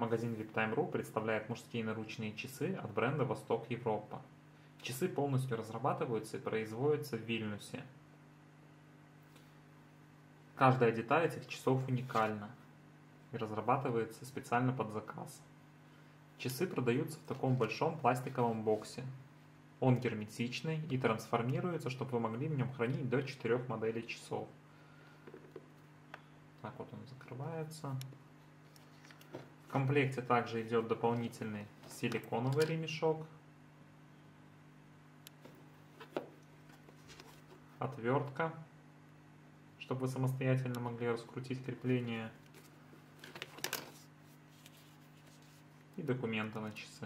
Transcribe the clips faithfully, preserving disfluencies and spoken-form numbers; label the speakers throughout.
Speaker 1: Магазин виптайм точка ру представляет мужские наручные часы от бренда Восток Европа. Часы полностью разрабатываются и производятся в Вильнюсе. Каждая деталь этих часов уникальна и разрабатывается специально под заказ. Часы продаются в таком большом пластиковом боксе. Он герметичный и трансформируется, чтобы вы могли в нем хранить до четырех моделей часов. Так вот он закрывается. В комплекте также идет дополнительный силиконовый ремешок, отвертка, чтобы вы самостоятельно могли раскрутить крепление, и документы на часы.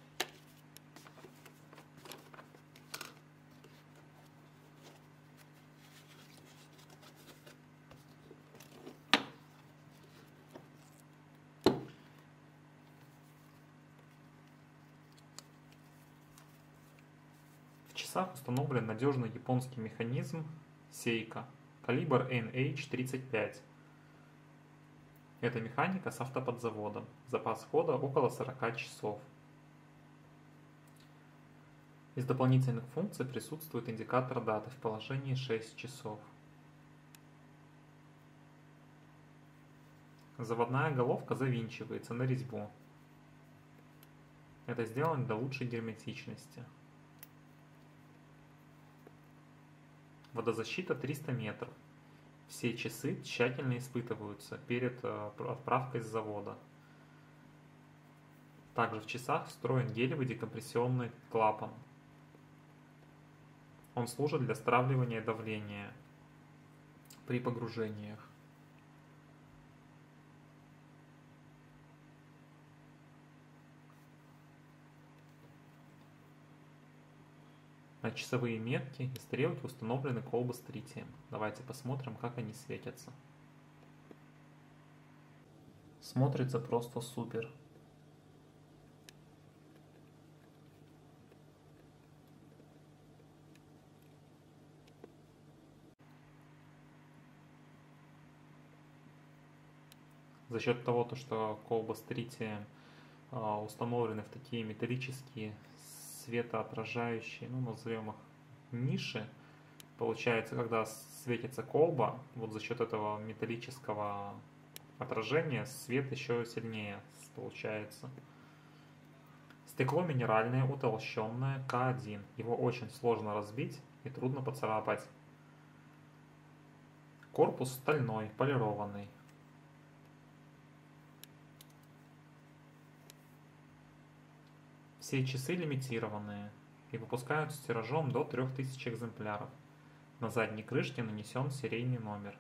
Speaker 1: В часах установлен надежный японский механизм Seiko, калибр эн эйч тридцать пять. Эта механика с автоподзаводом. Запас хода около сорока часов. Из дополнительных функций присутствует индикатор даты в положении шесть часов. Заводная головка завинчивается на резьбу. Это сделано для лучшей герметичности. Водозащита триста метров. Все часы тщательно испытываются перед отправкой с завода. Также в часах встроен гелевый декомпрессионный клапан. Он служит для стравливания давления при погружениях. На часовые метки и стрелки установлены колбы с тритием. Давайте посмотрим, как они светятся. Смотрится просто супер. За счет того, что колбы с тритием установлены в такие металлические светоотражающие, ну назовем их ниши, получается, когда светится колба, вот за счет этого металлического отражения свет еще сильнее получается. Стекло минеральное, утолщенное, ка один. Его очень сложно разбить и трудно поцарапать. Корпус стальной, полированный. Все часы лимитированные и выпускаются тиражом до трёх тысяч экземпляров. На задней крышке нанесен серийный номер.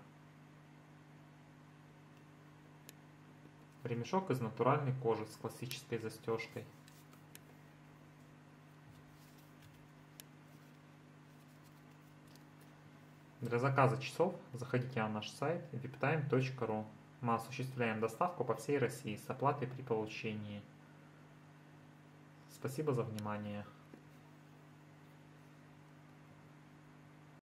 Speaker 1: Ремешок из натуральной кожи с классической застежкой. Для заказа часов заходите на наш сайт виптайм точка ру. Мы осуществляем доставку по всей России с оплатой при получении. Спасибо за внимание.